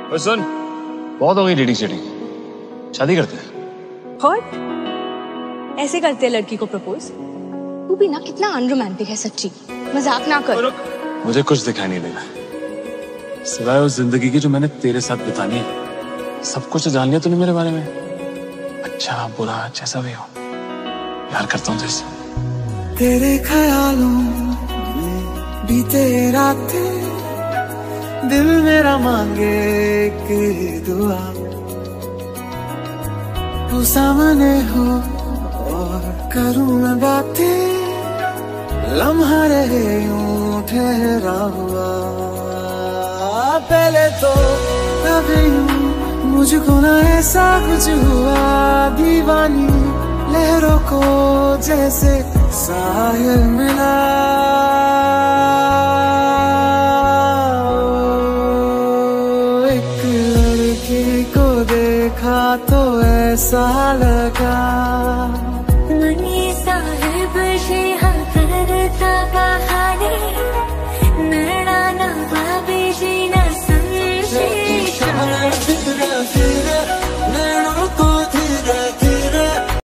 ओए सुन, बहुत हो गई डेटिंग सेटिंग, शादी करते हैं। और ऐसे करते हैं लड़की को प्रपोज? तू भी ना कितना अनरोमांटिक है सच्ची, मजाक ना कर। मुझे कुछ दिखाई नहीं देगा सिवाय उस जिंदगी की जो मैंने तेरे साथ बितानी है। सब कुछ जान लिया तूने मेरे बारे में, अच्छा बुरा जैसा भी हो। प्यार करता हूँ तुझसे। तेरे ख्यालों में बीते रातें, दिल मेरा मांगे कि दुआ तू सामने हो और करूं मैं बातें, लम्हा रहे यूं ठहरा हुआ। पहले तो कभी मुझको ना ऐसा कुछ हुआ, दीवानी लहरों को जैसे साहिल मिला। एक लड़की को देखा तो ऐसा लगा